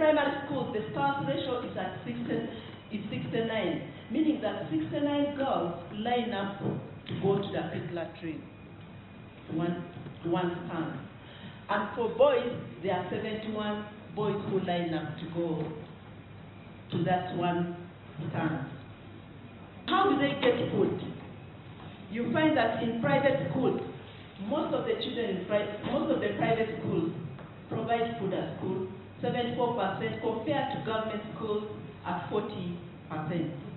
primary schools, the staff ratio is at 69, meaning that 69 girls line up to go to the particular train, to one stand. And for boys, there are 71 boys who line up to go to that one stand. How do they get food? You find that in private schools, most of the private schools provide food at school, 74% compared to government schools at 40%.